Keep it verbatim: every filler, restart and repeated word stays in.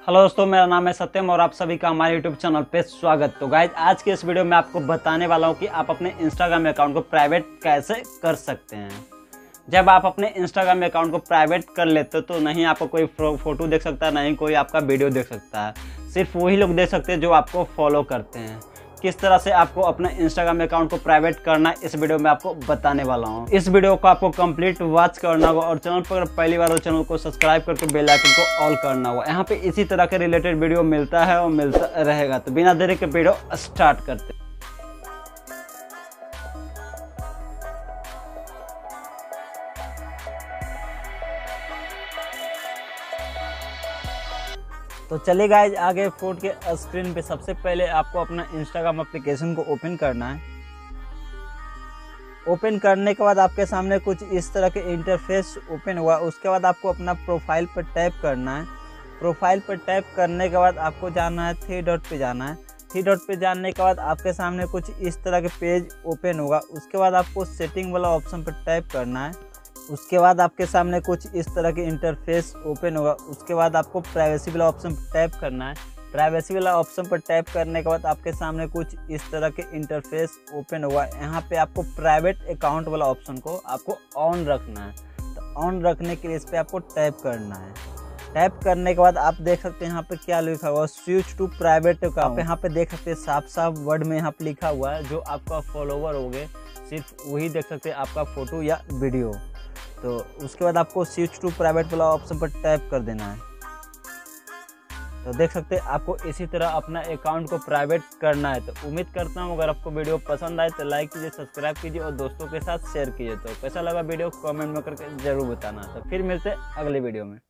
Hello दोस्तों, मेरा नाम है सत्यम और आप सभी का हमारे यूट्यूब चैनल पे स्वागत। तो गाइज आज के इस वीडियो में आपको बताने वाला हूँ कि आप अपने इंस्टाग्राम अकाउंट को प्राइवेट कैसे कर सकते हैं। जब आप अपने इंस्टाग्राम अकाउंट को प्राइवेट कर लेते हो तो नहीं आपको कोई फोटो देख सकता है, नहीं कोई आपका वीडियो देख सकता है। सिर्फ वही लोग देख सकते हैं जो आपको फॉलो करते हैं। किस तरह से आपको अपने इंस्टाग्राम अकाउंट को प्राइवेट करना है इस वीडियो में आपको बताने वाला हूँ। इस वीडियो को आपको कंप्लीट वॉच करना होगा और चैनल पर पहली बार हो चैनल को सब्सक्राइब करके बेल आइकन को ऑल करना होगा। यहाँ पे इसी तरह के रिलेटेड वीडियो मिलता है और मिलता रहेगा। तो बिना देरी के वीडियो स्टार्ट करते हैं। तो चलिए गाइज आगे फोन के स्क्रीन पे सबसे पहले आपको अपना इंस्टाग्राम एप्लीकेशन को ओपन करना है। ओपन करने के बाद आपके सामने कुछ इस तरह के इंटरफेस ओपन हुआ। उसके बाद आपको अपना प्रोफाइल पर टैप करना है। प्रोफाइल पर टैप करने के बाद आपको जाना है थ्री डॉट पे जाना है। थ्री डॉट पे जाने के बाद आपके सामने कुछ इस तरह के पेज ओपन होगा। उसके बाद आपको सेटिंग वाला ऑप्शन पर टैप करना है। उसके बाद आपके सामने कुछ इस तरह के इंटरफेस ओपन होगा। उसके बाद आपको प्राइवेसी वाला ऑप्शन पर टैप करना है। प्राइवेसी वाला ऑप्शन पर टैप करने के बाद आपके सामने कुछ इस तरह के इंटरफेस ओपन होगा। यहाँ पे आपको प्राइवेट अकाउंट वाला ऑप्शन को आपको ऑन रखना है। तो ऑन रखने के लिए इस पर आपको टैप करना है। टैप करने के बाद आप देख सकते हैं यहाँ पे क्या लिखा हुआ है, स्विच टू प्राइवेट अकाउंट। आप यहाँ पे देख सकते हैं साफ साफ वर्ड में यहाँ पे लिखा हुआ है। जो आपका फॉलोवर हो गए सिर्फ वही देख सकते हैं आपका फोटो या वीडियो। तो उसके बाद आपको स्विच टू प्राइवेट वाला ऑप्शन पर टैप कर देना है। तो देख सकते हैं आपको इसी तरह अपना अकाउंट को प्राइवेट करना है। तो उम्मीद करता हूँ अगर आपको वीडियो पसंद आए तो लाइक कीजिए, सब्सक्राइब कीजिए और दोस्तों के साथ शेयर कीजिए। तो कैसा लगा वीडियो कमेंट में करके जरूर बताना। तो फिर मिलते हैं अगले वीडियो में।